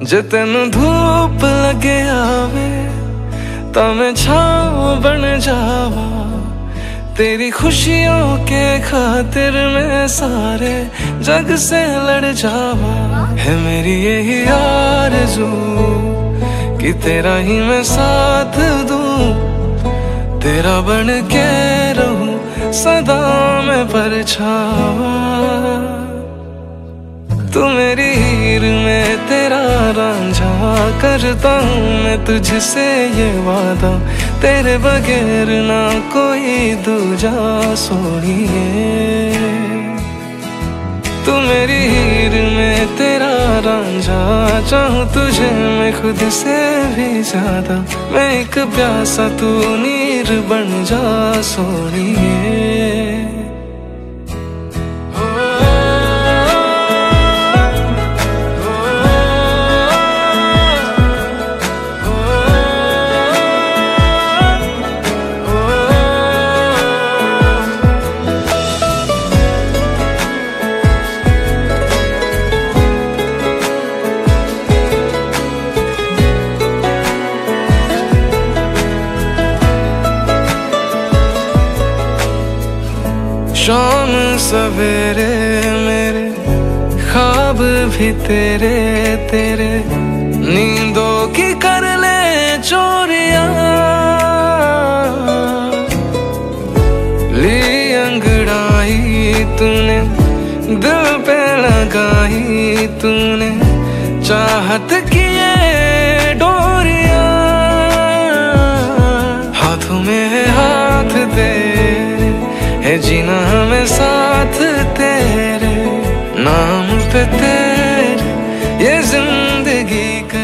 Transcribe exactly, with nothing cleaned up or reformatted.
जे तेन धूप लगे आवे ता मैं छाँव बन जावा। तेरी खुशियों के खातिर मैं सारे जग से लड़ जावा। है मेरी यही आरज़ू कि तेरा ही मैं साथ दूं, तेरा बन के रहूं सदा मैं परछावा। तू मेरी हीर में तेरा रांझा, करता हूँ मैं तुझसे ये वादा, तेरे बगैर ना कोई दूजा सोनिए। तू मेरी हीर में तेरा रांझा, चाहूँ तुझे मैं खुद से भी ज्यादा। मैं एक प्यासा तू नीर बन जा सोनिए। शाम सवेरे मेरे ख्वाब भी तेरे तेरे, नींदों की कर ले चोरियां। ली अंगड़ाई तूने दिल पे लगाई, तूने चाहत की ये डोरियां। हाथों में है हाथ तेरे, है जीना हमें साथ तेरे, नाम पे तेरे ये जिंदगी का